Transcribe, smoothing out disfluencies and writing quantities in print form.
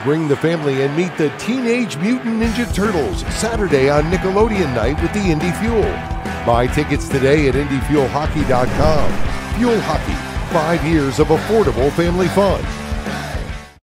Bring the family and meet the Teenage Mutant Ninja Turtles Saturday on Nickelodeon night with the Indy Fuel. Buy tickets today at IndyFuelHockey.com. Fuel Hockey, 5 years of affordable family fun.